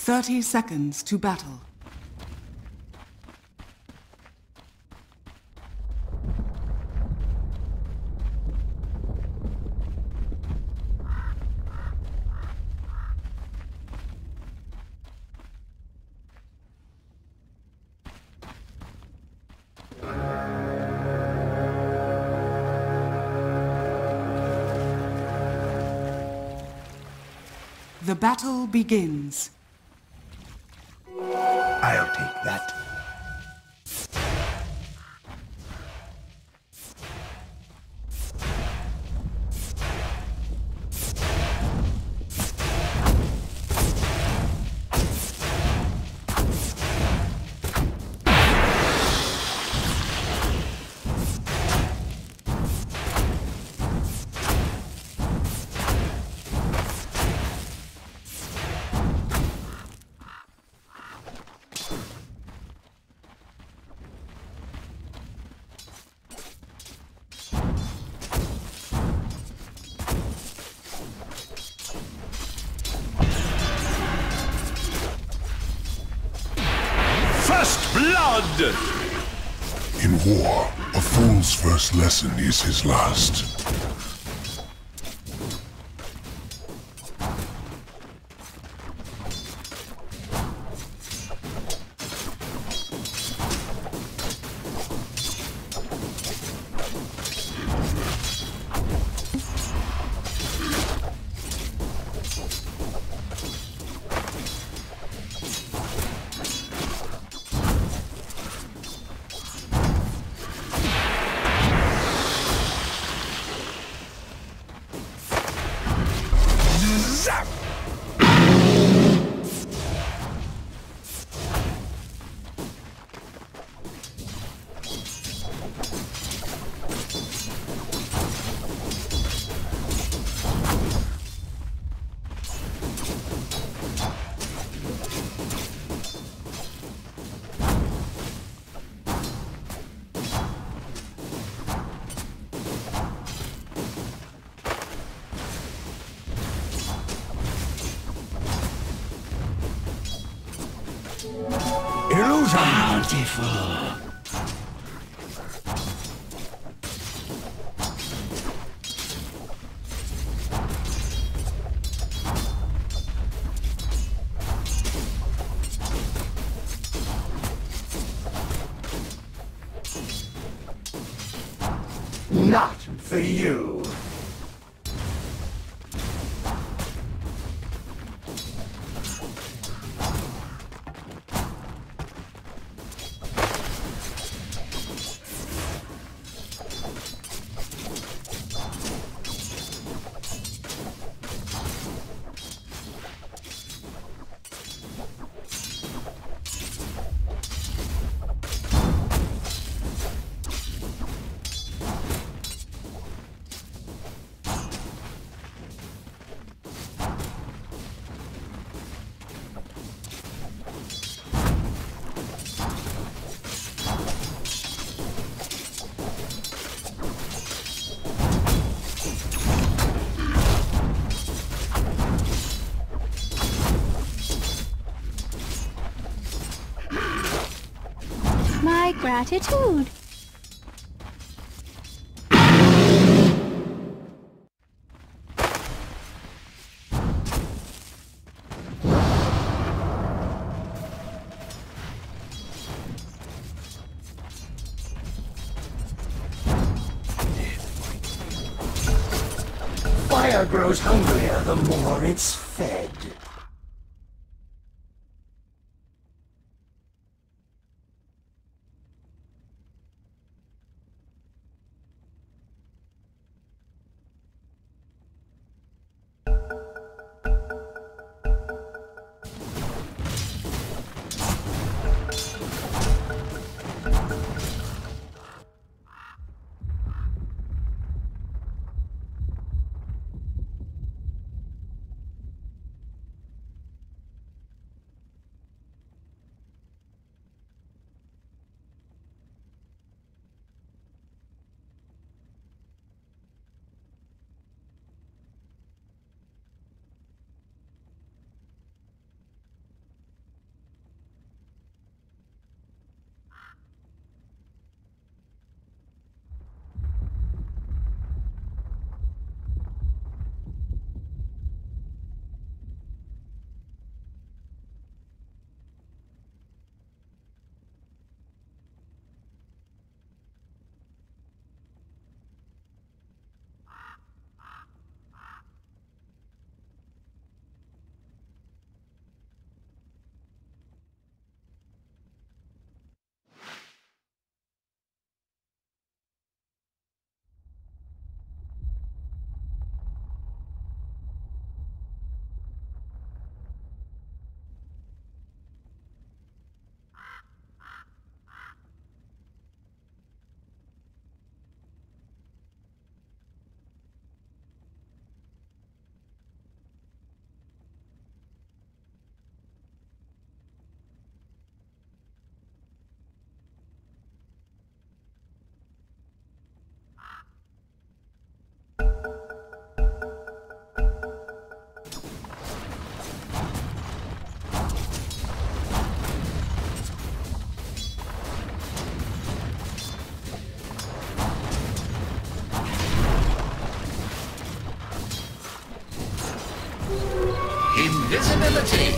30 seconds to battle. The battle begins. I'll take that. First blood! In war, a fool's first lesson is his last. Bountiful. Not for you. My gratitude. Fire grows hungrier the more it's fed. Invisibility!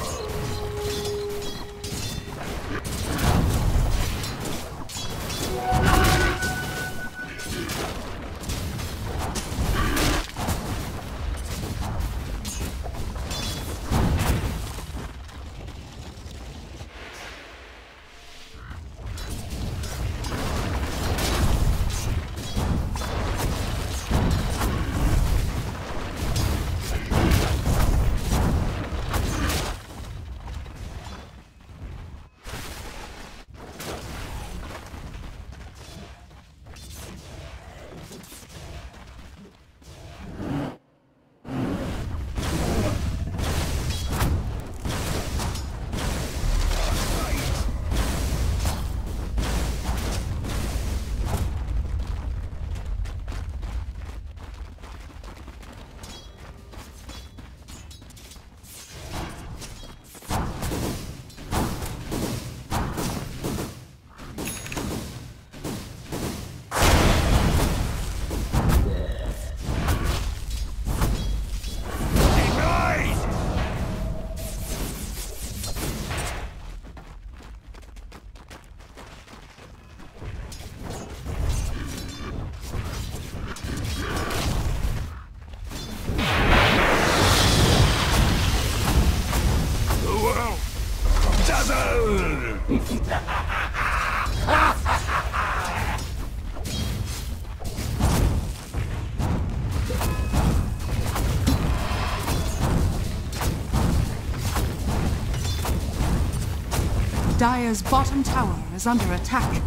Dire's bottom tower is under attack.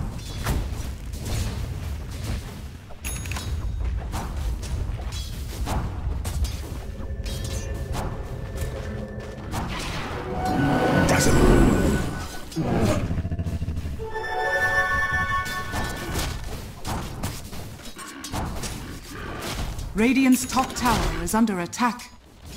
Radiant's top tower is under attack.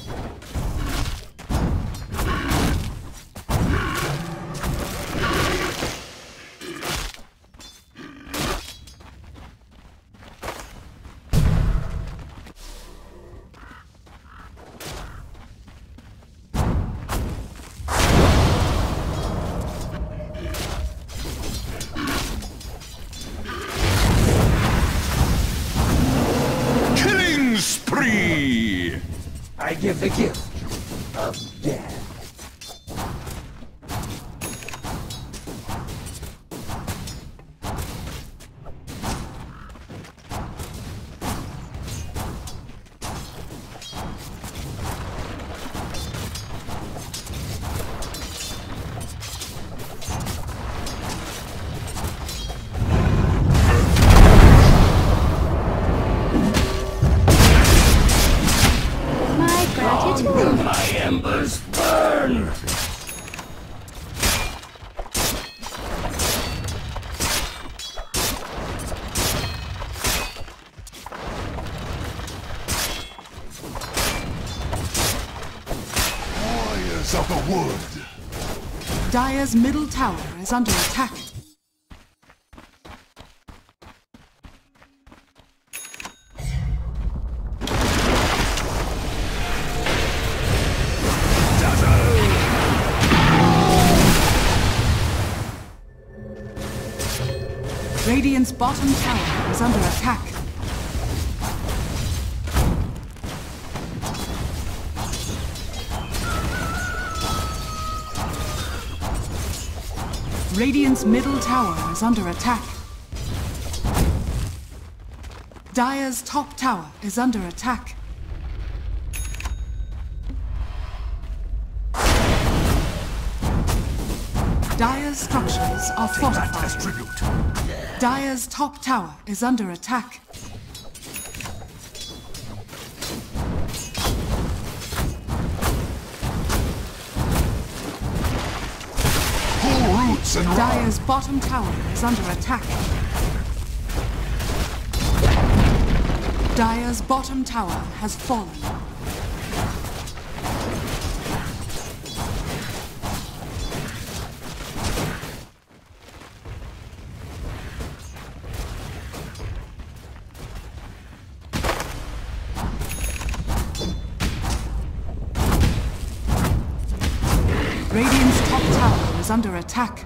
Spree! I give the gift of death. Will my embers burn? Warriors of the wood. Dire's middle tower is under attack. Radiant's bottom tower is under attack. Radiant's middle tower is under attack. Dire's top tower is under attack. Dire's structures are fortified. Dire's top tower is under attack. Dire's bottom tower is under attack. Dire's bottom tower has fallen. Radiant's top tower is under attack.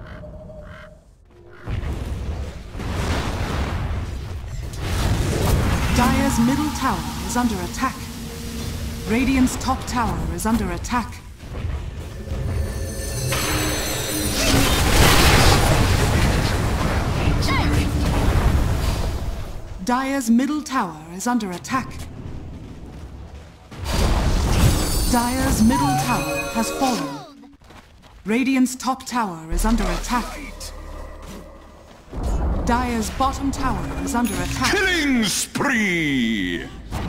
Dire's middle tower is under attack. Radiant's top tower is under attack. Dire's middle tower is under attack. Dire's middle tower has fallen. Radiant's top tower is under attack. Dire's bottom tower is under attack. Killing spree!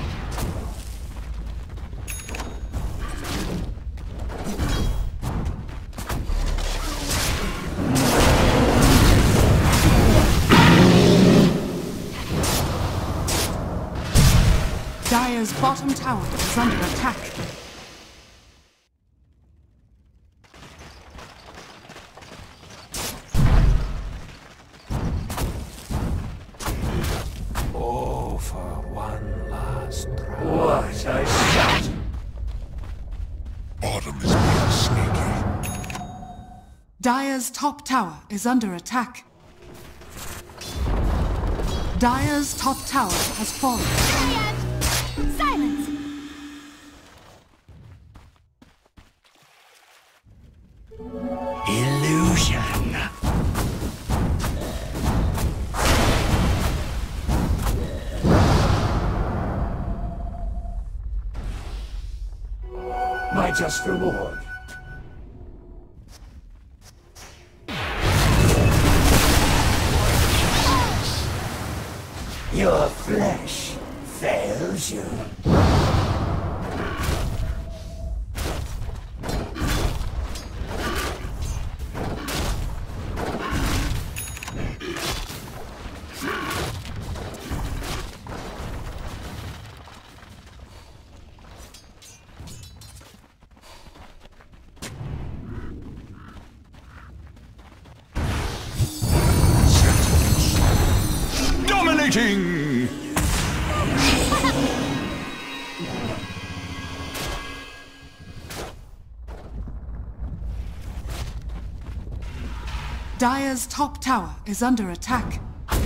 Dire's bottom tower is under attack. Oh, for one last try. What a shot! Autumn is being sneaky. Dire's top tower is under attack. Dire's top tower has fallen. Silence! Illusion. My just reward. Your flesh fails you. Dominating! Dire's top tower is under attack.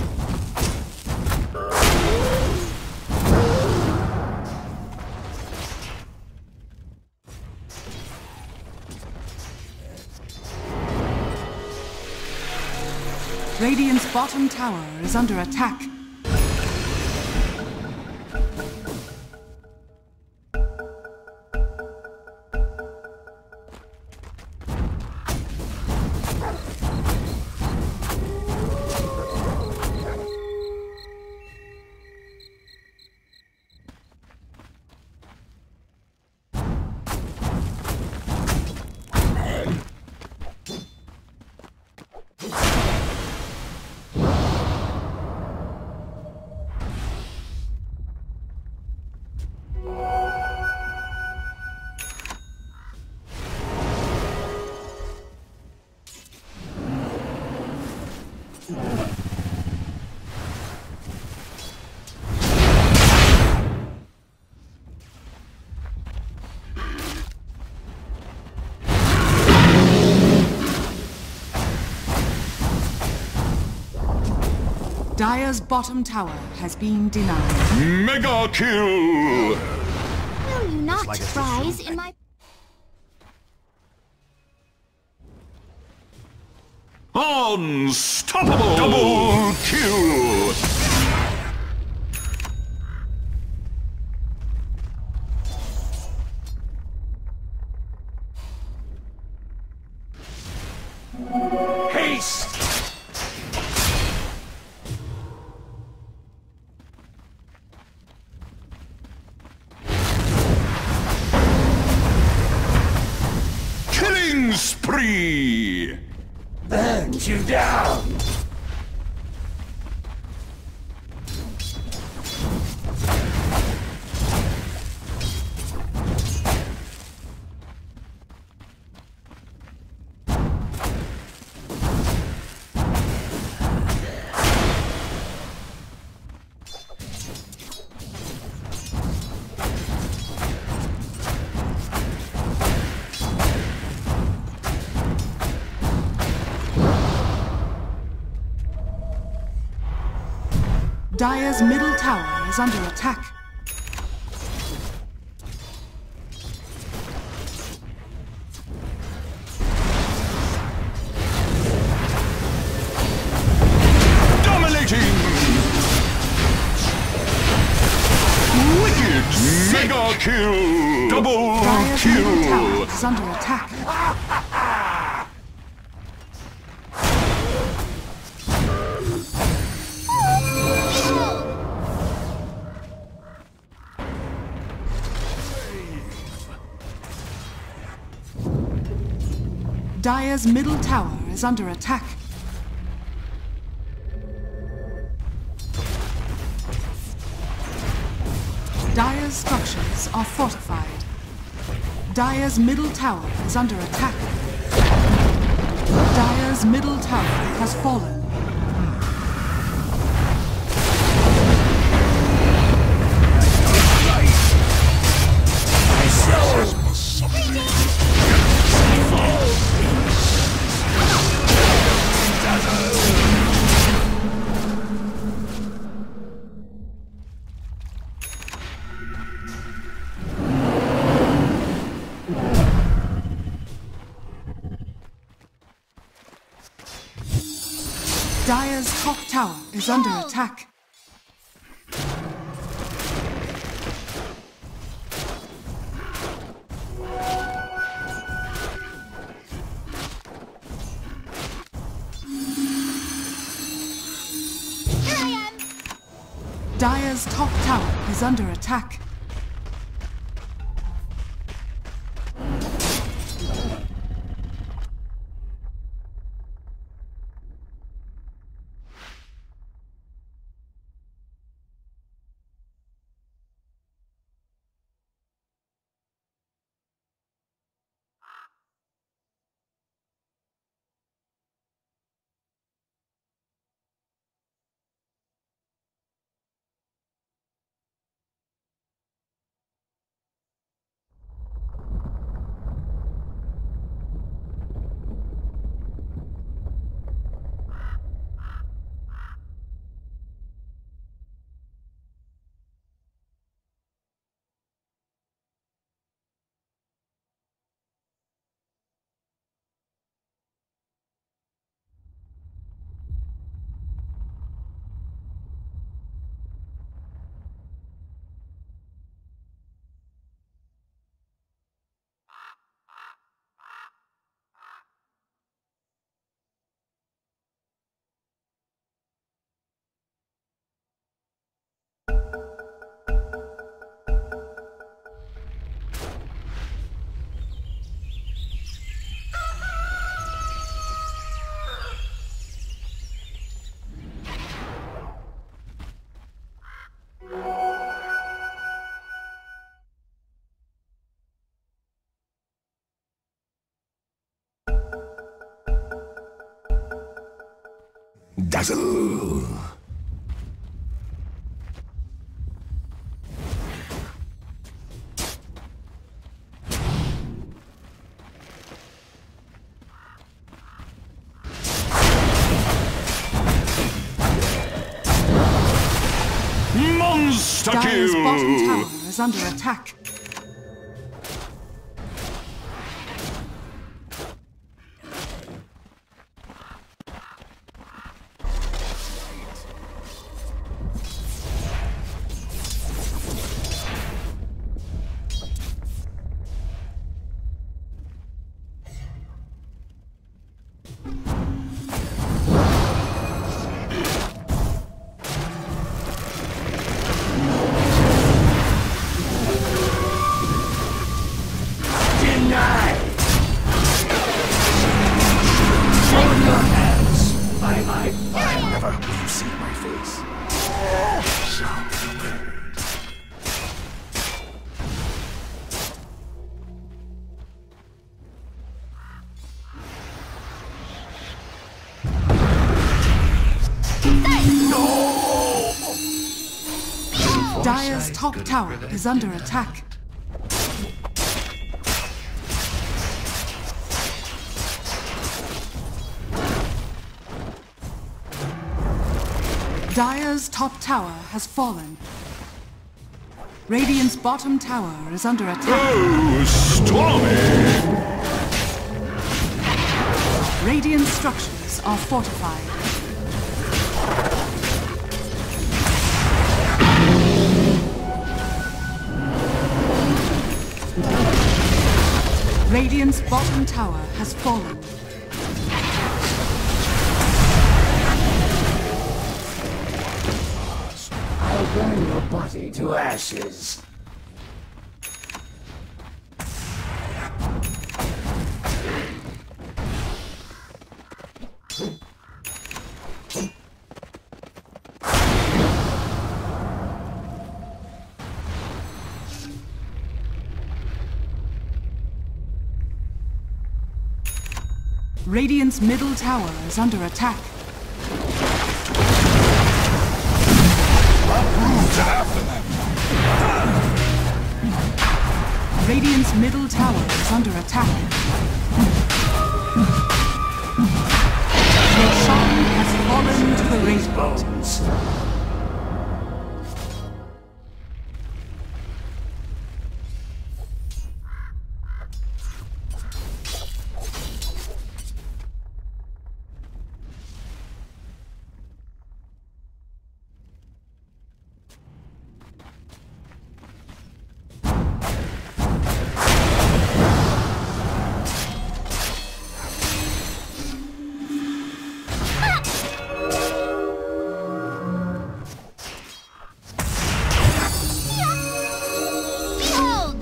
Radiant's bottom tower is under attack. Dire's bottom tower has been denied. Mega kill! Will you not rise in my... Unstoppable! Double kill! Haste! Killing spree! Burns you down! Dire's middle tower is under attack. Dominating! Wicked mega kill! Double Dire's middle tower kill! is under attack. Dire's middle tower is under attack. Dire's structures are fortified. Dire's middle tower is under attack. Dire's middle tower has fallen. Dire's top tower is under attack. Here I am! Dire's top tower is under attack. Dazzle! Monster Dire's bottom kill! tower is under attack. Dire's top tower is under attack. Dire's top tower has fallen. Radiant's bottom tower is under attack. Oh, stormy! Radiant structures are fortified. Radiant's bottom tower has fallen. I'll burn your body to ashes. Radiant's middle tower is under attack. Radiant's middle tower is under attack. Roshan has fallen to the Radiant. Bones. Behold!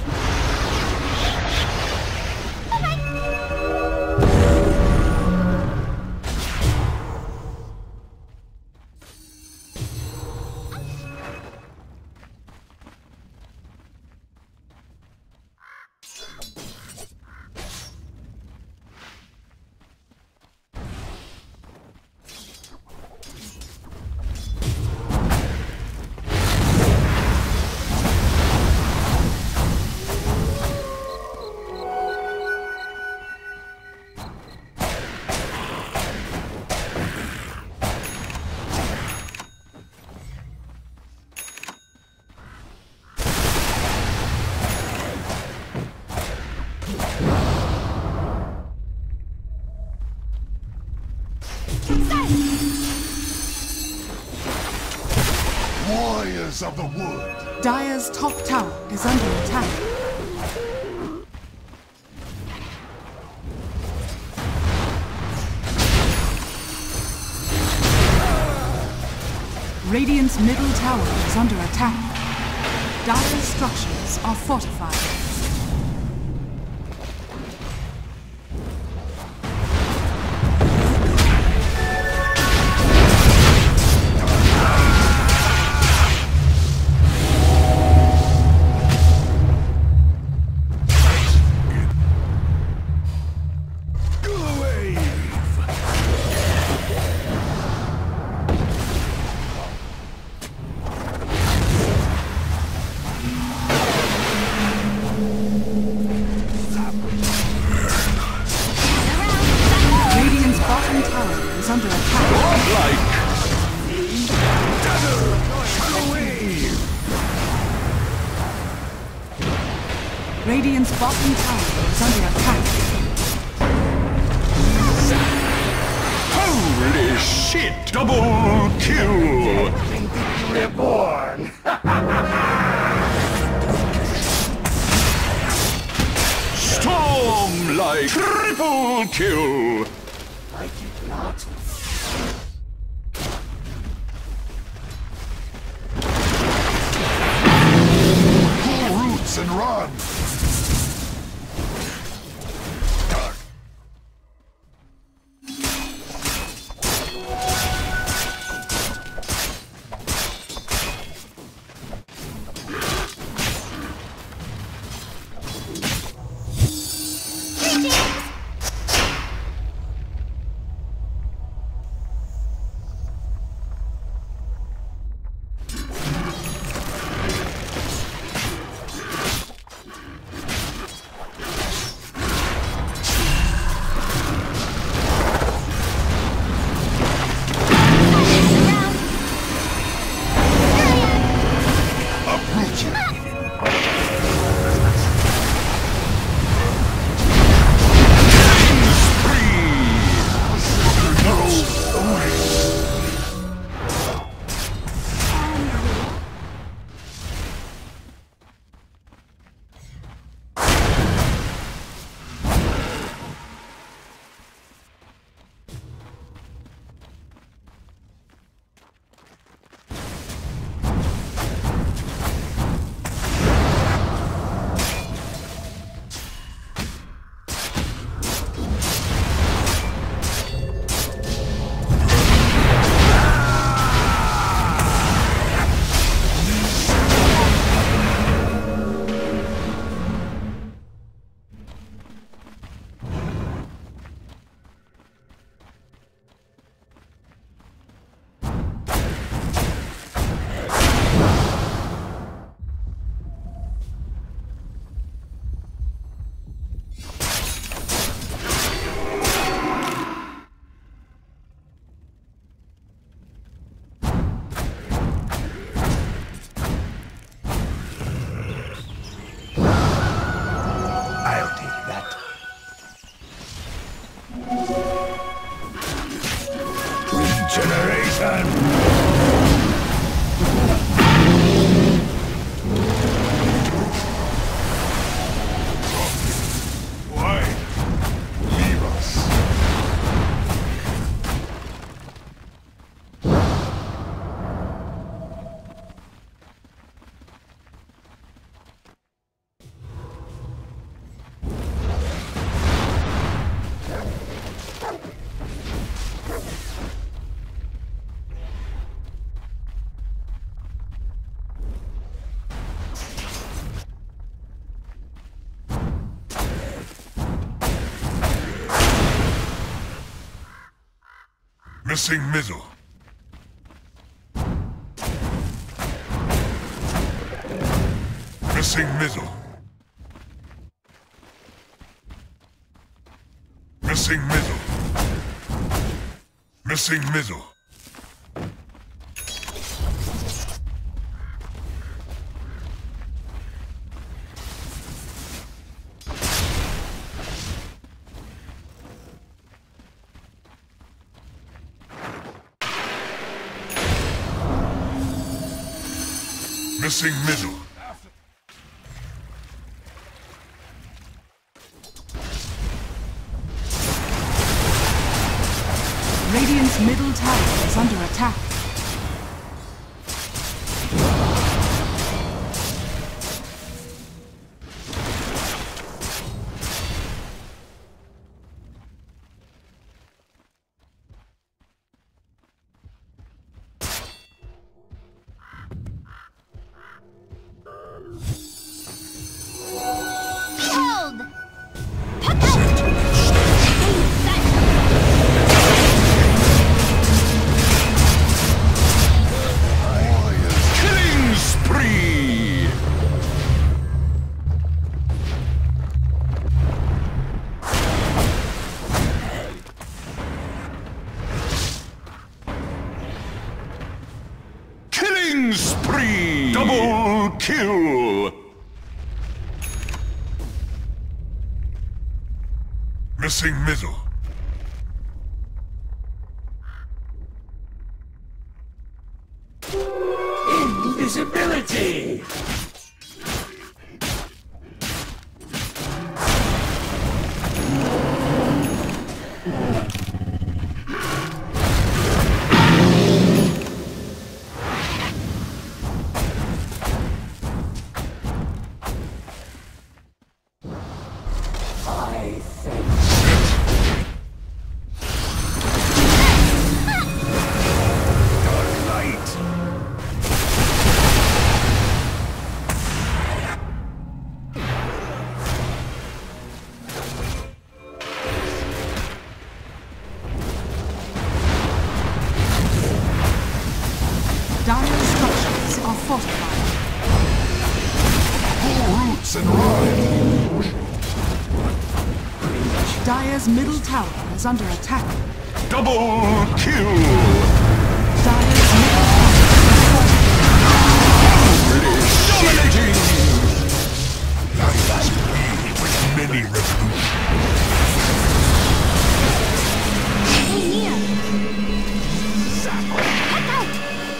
Warriors of the wood. Dire's top tower is under attack. Radiant's middle tower is under attack. Dire's structures are fortified. Radiant's bottom tower is under attack. Radiant's bottom tower is under attack. Holy shit! Double kill! Reborn. Storm like triple kill! I did not. Pull roots and run. Missing middle. Missing middle. Missing middle. Missing middle. Missing middle. Radiant's middle tower is under attack. Hold! Killing spree! Killing spree! Double kill! Missing middle. Invisibility! I think dark light. Dire structures are fortified. Pull roots and ride. Dire's middle tower is under attack. Double kill! Dire's middle tower is Dominating! Life is weaved with many revolutions. Stay near. Look out!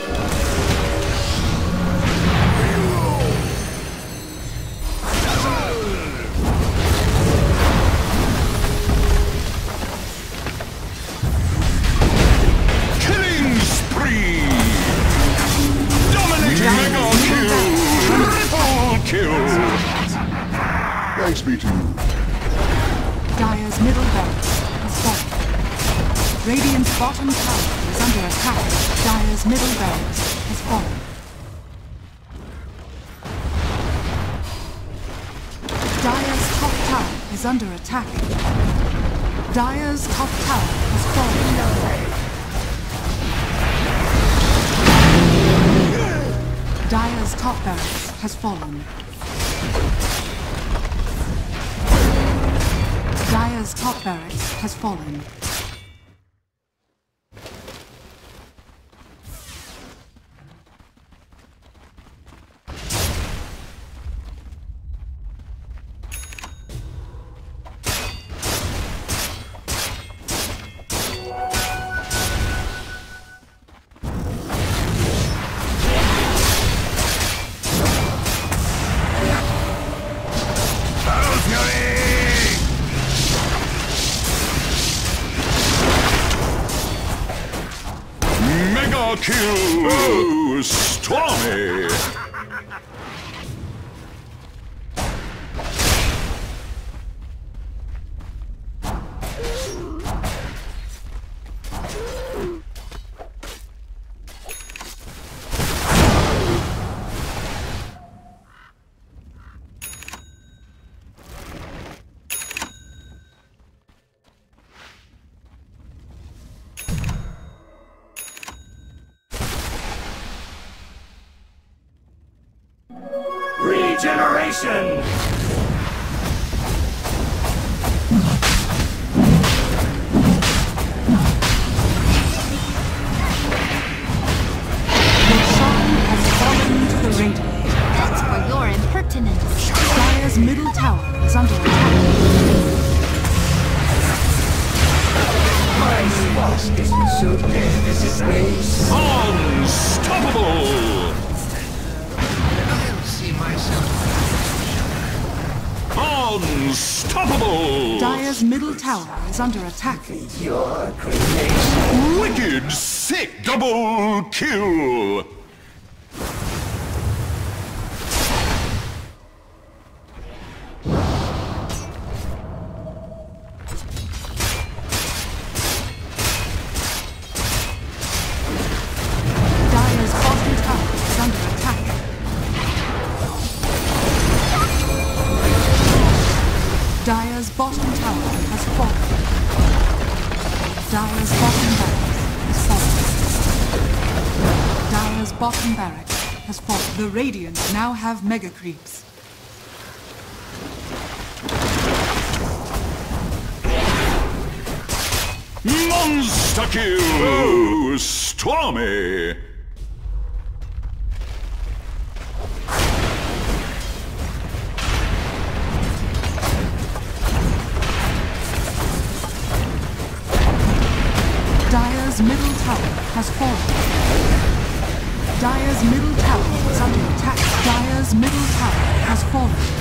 Killing spree! Dominating mega kill! Triple kill! Thanks be to you. Dire's middle barracks has fallen. Radiant's bottom tower is under attack. Dire's middle barracks has fallen. Dire's top tower is under attack. Dire's top tower has fallen. Dire's top barracks has fallen. Dire's top barracks has fallen. Mega kill! Oh, stormy! Regeneration! Your song has fallen to the radiant. Thanks for your impertinence. Dire's middle tower is under attack. My boss isn't so dead as his race. Unstoppable! Unstoppable! Dire's middle tower is under attack. Your creation. Wicked sick double kill! Dire's bottom tower is under attack. Dire's bottom tower has fallen. Dire's bottom barracks has fallen. Dire's bottom barracks has fallen. The Radiant now have mega creeps. Monster kill! Oh, stormy! Dire's middle tower has fallen. Dire's middle tower is under attack. Dire's middle tower has fallen.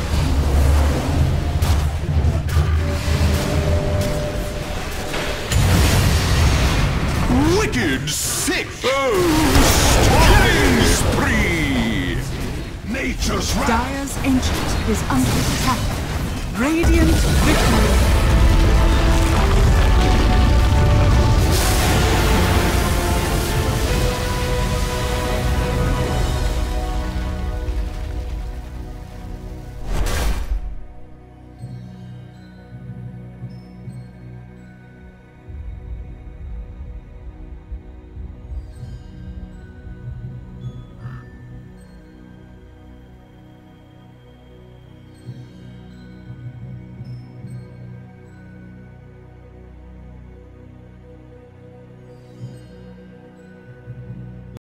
Wicked sick! Oh, storming spree! Nature's wrath. Dire's ancient is under attack. Radiant victory.